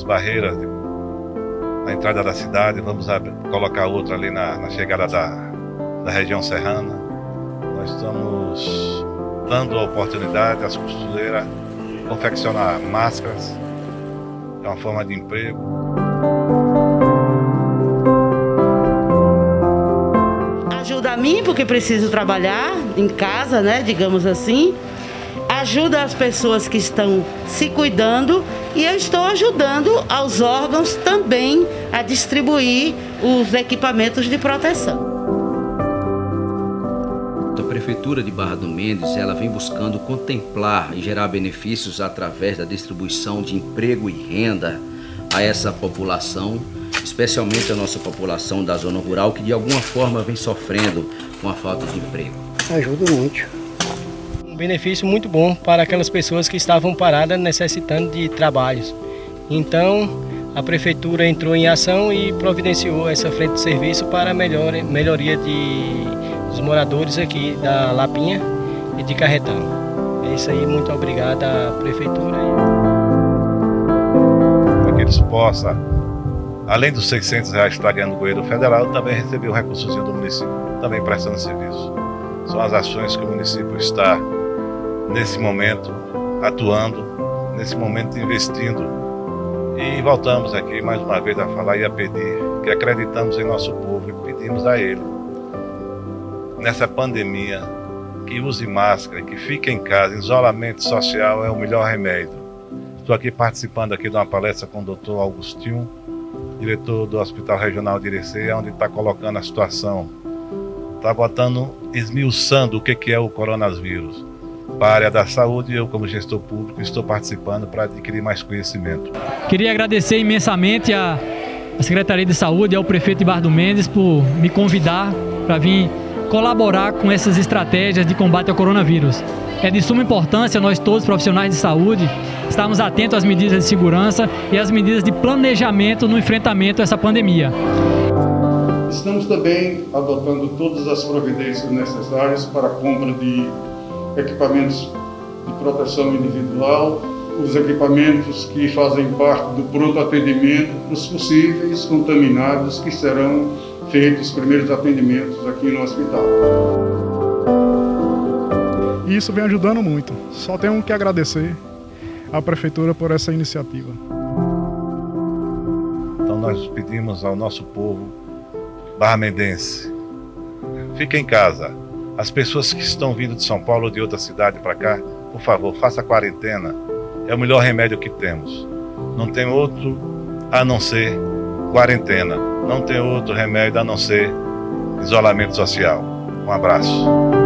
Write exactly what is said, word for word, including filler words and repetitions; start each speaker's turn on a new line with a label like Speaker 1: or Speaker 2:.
Speaker 1: colocamos barreiras na entrada da cidade, vamos colocar outra ali na, na chegada da, da região serrana. Nós estamos dando a oportunidade às costureiras confeccionar máscaras, é uma forma de emprego.
Speaker 2: Ajuda a mim, porque preciso trabalhar em casa, né, digamos assim. Ajuda as pessoas que estão se cuidando e eu estou ajudando aos órgãos também a distribuir os equipamentos de proteção.
Speaker 3: A Prefeitura de Barra do Mendes, ela vem buscando contemplar e gerar benefícios através da distribuição de emprego e renda a essa população, especialmente a nossa população da zona rural, que de alguma forma vem sofrendo com a falta de emprego.
Speaker 4: Ajuda muito.
Speaker 5: Um benefício muito bom para aquelas pessoas que estavam paradas necessitando de trabalhos. Então, a Prefeitura entrou em ação e providenciou essa frente de serviço para a melhor, melhoria de, dos moradores aqui da Lapinha e de Carretão. É isso aí, muito obrigado à Prefeitura.
Speaker 1: Para que eles possam, além dos seiscentos reais que está ganhando o governo federal, também receber o recursozinho do município, também prestando serviço. São as ações que o município está, nesse momento, atuando, nesse momento investindo. E voltamos aqui mais uma vez a falar e a pedir que acreditamos em nosso povo e pedimos a ele, nessa pandemia, que use máscara, que fique em casa. Isolamento social é o melhor remédio. Estou aqui participando aqui de uma palestra com o doutor Augustinho, diretor do Hospital Regional de Irecê, onde está colocando a situação, está botando, esmiuçando o que, que é o coronavírus. Para a área da saúde, eu como gestor público estou participando para adquirir mais conhecimento.
Speaker 6: Queria agradecer imensamente à Secretaria de Saúde e ao prefeito de Barra do Mendes por me convidar para vir colaborar com essas estratégias de combate ao coronavírus. É de suma importância nós todos, profissionais de saúde, estarmos atentos às medidas de segurança e às medidas de planejamento no enfrentamento a essa pandemia.
Speaker 7: Estamos também adotando todas as providências necessárias para a compra de equipamentos de proteção individual, os equipamentos que fazem parte do pronto atendimento para os possíveis contaminados que serão feitos os primeiros atendimentos aqui no hospital.
Speaker 8: Isso vem ajudando muito. Só tenho que agradecer à Prefeitura por essa iniciativa.
Speaker 1: Então nós pedimos ao nosso povo barramendense, fique em casa. As pessoas que estão vindo de São Paulo ou de outra cidade para cá, por favor, faça a quarentena. É o melhor remédio que temos. Não tem outro a não ser quarentena. Não tem outro remédio a não ser isolamento social. Um abraço.